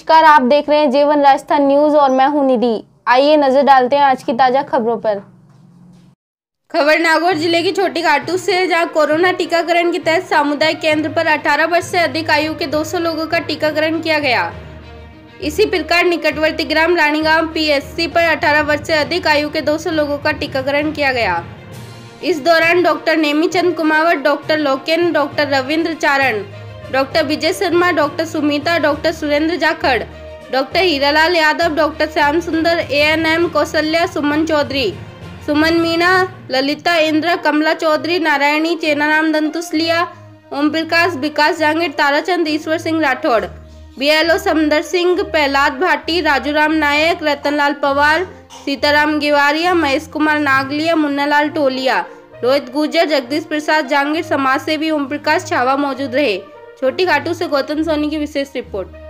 नमस्कार, आप देख रहे हैं जेवन राजस्थान न्यूज और मैं हूं निधि। आइए नजर डालते हैं आज की ताजा खबरों पर। खबर नागौर जिले की छोटी घाटू से, जहां कोरोना टीकाकरण के तहत सामुदायिक केंद्र पर 18 वर्ष से अधिक आयु के 200 लोगों का टीकाकरण किया गया। इसी प्रकार निकटवर्ती ग्राम रानीगांव पीएससी पर 18 वर्ष से अधिक आयु के 200 लोगों का टीकाकरण किया गया। इस दौरान doctor Nemichand Kumawat, doctor Loken, doctor Ravindra Charan, doctor Vijay Sharma, doctor Sumita, doctor Surendra Jakhar, doctor Hiralal Yadav, doctor Shyam Sundar, ANM Kaushalya, Suman Chaudhary, Suman Meena, Lalita Indra, Kamla Chaudhary, Narayani, Chenaram Dantusaliya, Om Prakash, Vikas Jangid, Tarachand, Ishwar Singh Rathore, BLO Samandar Singh, Prahlad Bhati, Rajuram नायक, रतनलाल पवार, सीताराम गिवारिया, महेश कुमार नागलिया, मुन्नालाल टोलिया, रोहित गुर्जर, जगदीश प्रसाद जांगिड़, समाजसेवी ओम प्रकाश छावा मौजूद रहे। छोटी घाटू से गौतम सोनी की विशेष रिपोर्ट।